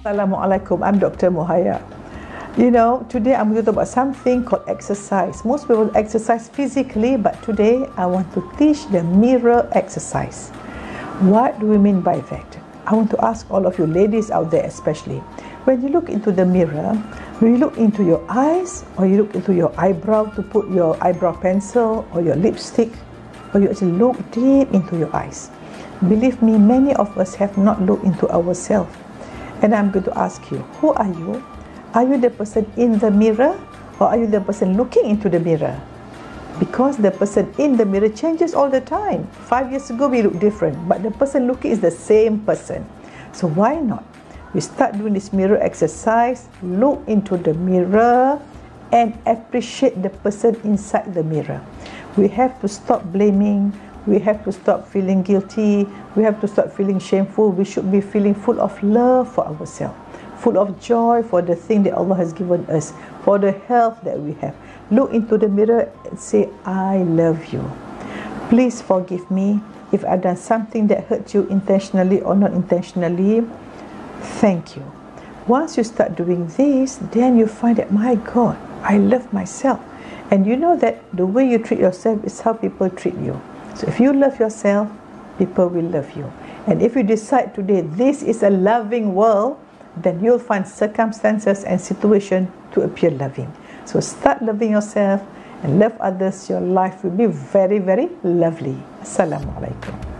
Assalamualaikum, I'm Dr. Muhaya. You know, today I'm going to talk about something called exercise. Most people exercise physically, but today I want to teach the mirror exercise. What do we mean by that? I want to ask all of you ladies out there especially, when you look into the mirror, do you look into your eyes or you look into your eyebrow to put your eyebrow pencil or your lipstick, or you actually look deep into your eyes? Believe me, many of us have not looked into ourselves. And I'm going to ask you, who are you? Are you the person in the mirror or are you the person looking into the mirror? Because the person in the mirror changes all the time. 5 years ago we look different, but the person looking is the same person. So why not? We start doing this mirror exercise, look into the mirror and appreciate the person inside the mirror. We have to stop blaming. We have to stop feeling guilty. We have to stop feeling shameful. We should be feeling full of love for ourselves, full of joy for the thing that Allah has given us, for the health that we have. Look into the mirror and say, I love you. Please forgive me if I've done something that hurt you intentionally or not intentionally. Thank you. Once you start doing this, then you find that, my God, I love myself. And you know that the way you treat yourself is how people treat you. So if you love yourself, people will love you. And if you decide today this is a loving world, then you'll find circumstances and situations to appear loving. So start loving yourself and love others. Your life will be very, very lovely. Assalamualaikum.